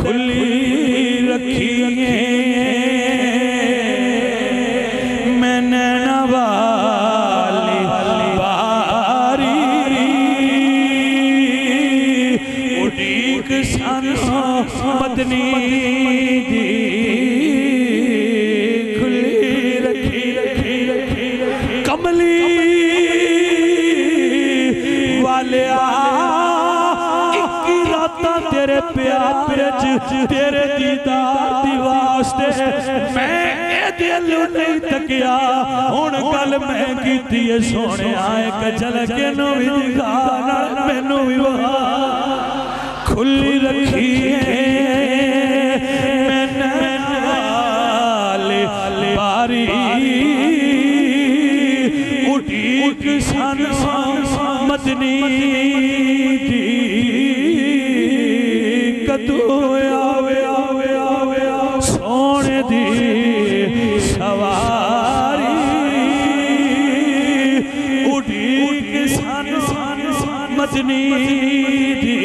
खुली रखी मैंने नवाली बारी उड़ीक सानो मदनी दी खुली रखी कमली वाले तेरे प्यार तेरे दीदार दी वास्ते मैं दिल नहीं तकिया हुण गल मैं कीती है सोने एक झलक नूं भी दिखा मैनू भी खुली रखी है मैंने बारी उड़ीक सानो मदनी दी सोने दी सवारी उड़ीक सानो मदनी दी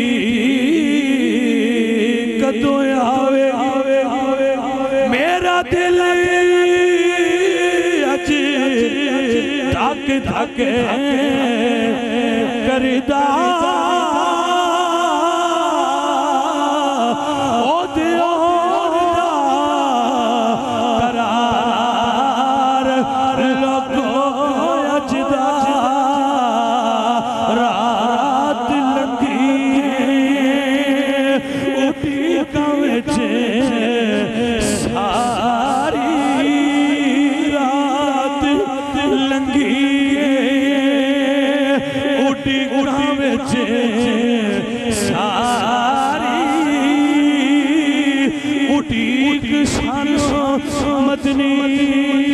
कदों आवे मेरा दिल अज धक धक करदा सारी उड़ीक सानो मदनी